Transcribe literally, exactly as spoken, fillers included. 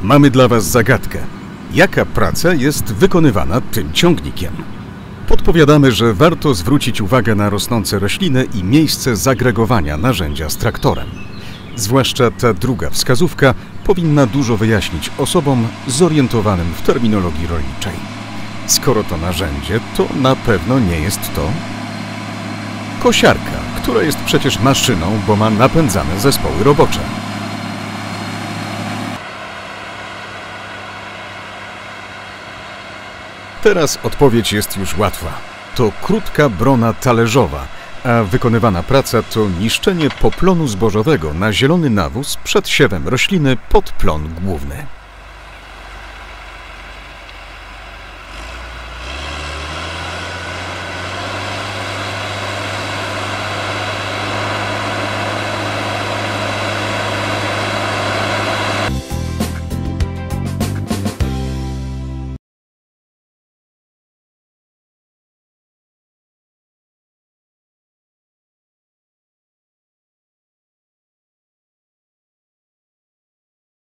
Mamy dla Was zagadkę. Jaka praca jest wykonywana tym ciągnikiem? Podpowiadamy, że warto zwrócić uwagę na rosnące rośliny i miejsce zagregowania narzędzia z traktorem. Zwłaszcza ta druga wskazówka powinna dużo wyjaśnić osobom zorientowanym w terminologii rolniczej. Skoro to narzędzie, to na pewno nie jest to kosiarka, która jest przecież maszyną, bo ma napędzane zespoły robocze. Teraz odpowiedź jest już łatwa. To krótka brona talerzowa, a wykonywana praca to niszczenie poplonu zbożowego na zielony nawóz przed siewem rośliny pod plon główny.